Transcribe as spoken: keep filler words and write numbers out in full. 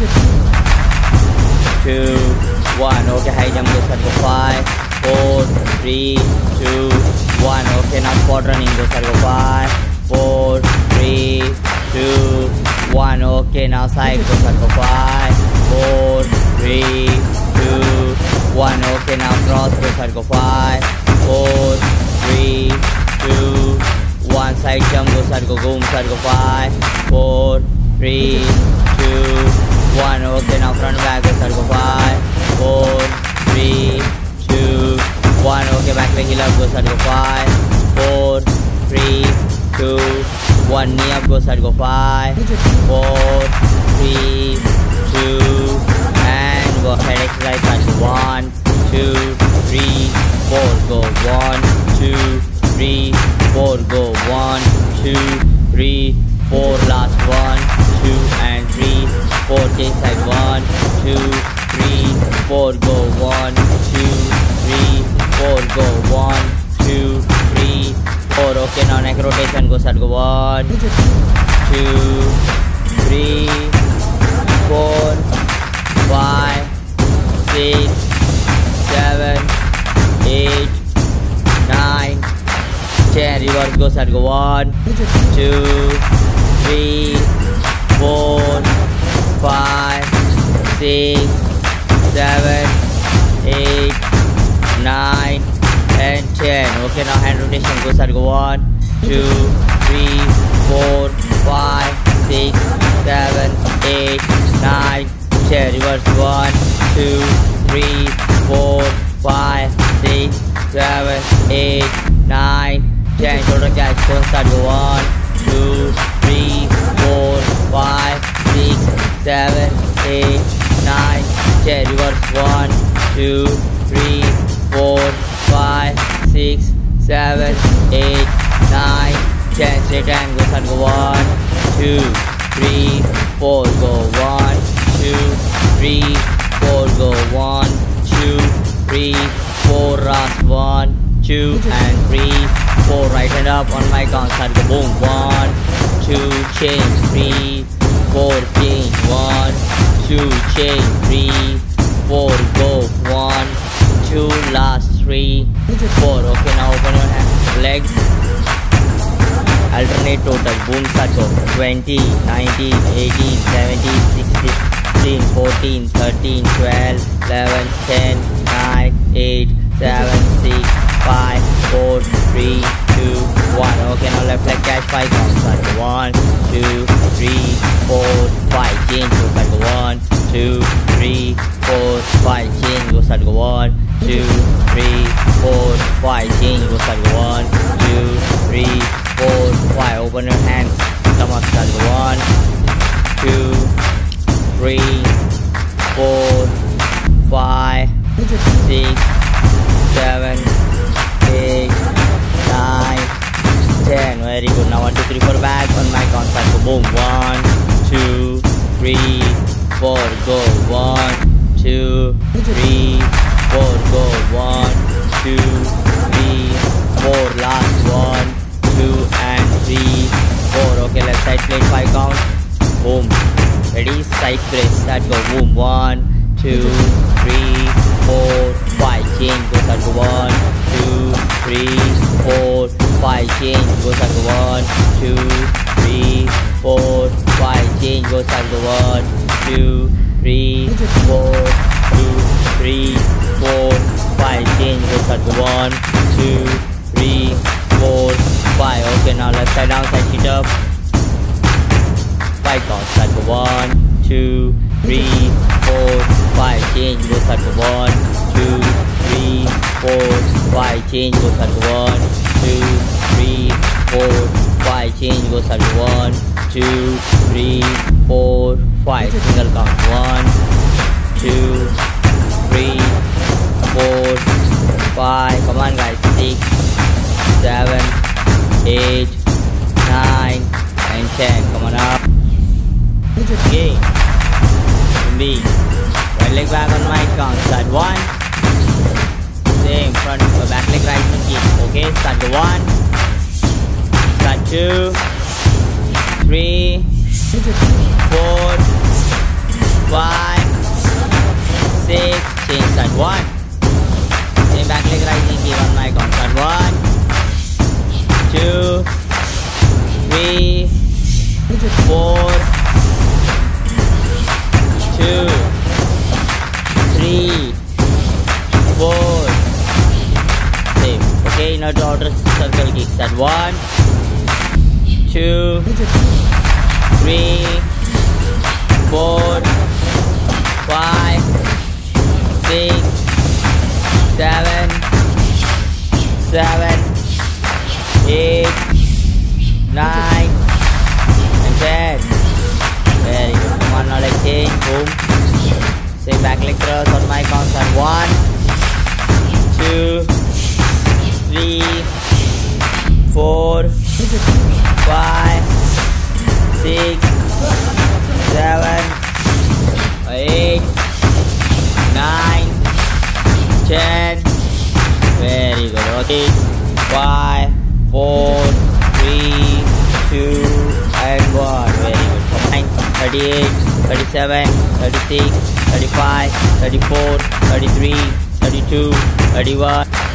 two, one. Okay, high jump goes at go five, four, three, two, one. Okay, now squat running goes at go five, four, three, two, one. Okay, now side goes at go five, four, three, two, one. Okay, now cross goes at go five, four, three, two, one. Side jump goes at go boom, side go five, four, three, two, one. Okay, now front back goes at go five, four, three, two, one. Okay, back leg heel up goes at go five, four, three, two, one. Knee up goes at go five, four, three, two, and go head exercise at go one, two, three, four. Go one, two, three, four. Go one, two, three, four. Last one, two, and three, four. Change side one, two, three, four. Go one, two, three, four. Go one, two, three, four. Okay, now neck rotation goes at go one, two, three, four, five, six, seven, eight, nine, ten. Reverse goes at go one, two, three, four, five, six, seven, eight, nine, and ten. Okay, now hand rotation goes at go one, two, three, four, five, six, seven, eight, nine, ten. Reverse one, two, three, four, five, six, seven, eight, nine, ten. Total catch goes at go one, two, three, four, five, six, seven, eight, nine, ten. Reverse one, two, three, four, five, six, seven, eight, nine, ten. Straight and goes at go one, two, three, four. Go one, two, three, four. Go one, two, three, four. Last one, two, and three, four. Right hand up on my count. Start go boom. One, two, change. Three, four. Change. One, two, change. Three, four. Go one, two. Last three, four. Okay, now open your hand, legs. Alternate total. Boom. Start go twenty, nineteen, eighteen, seventeen, sixteen, fourteen, thirteen, twelve, eleven, ten, nine, eight, seven, six, five, four, three, two, one. Okay, now left leg catch five counts. Start go one, two, three, four, five. Change. Go start go one, two, three, four, five. Change. Go start go one, two, three, four, five. Change. Go start go one, two, three, four, five. Open your hands. Come on. Start go one, two, three, four, five, six, seven, eight, nine, ten. Very good. Now one, two, three, four. Back on my count. Start go boom. One, two, three, four. Go one, two, three, four. Go one, two, three, four. Last one, two, and three, four. Okay, left side plate five count. Boom. Ready? Side press. Start go boom. One, two, three, four, five. Change. Go start go one, two, three, four, five. Change. Go start go one, two, three, four, five. Change. Go start go one, two, three, four, two, three, four, five. Change. Go start go one, two, three, four, five. Okay, now left side down side sit up. Five count. Start go one, two, three, four, five. Change. Go start go one, two, three, four, five. Change. Go start go one, two, three, four, five. Change. Go start go one, two, three, four, five. Single count. One, two, three, four, five. Come on, guys. Six, seven, eight, nine, and ten. Come on up. Okay. B. Right leg back on my count. Start one. Same front uh, back leg right knee kick. Okay. Start the one. Start two. Three. Four. Five. start. One. Same back leg rising here on my count. Start. One, two, three, four, two, three, four. Same. Okay, now to outer circle kick. Start. One, two, three, four, five, six, seven, seven, eight, nine, and ten. Very good. Come on, now leg change. Boom. Same back leg thrust on my count. Start. One, two, three, four, five, six, seven, eight, nine, ten. Very good. Okay. Five, four, three, two, and one. Very good. Come on. thirty-eight, thirty-seven, thirty-six, thirty-five, thirty-four, thirty-three, thirty-two, thirty-one.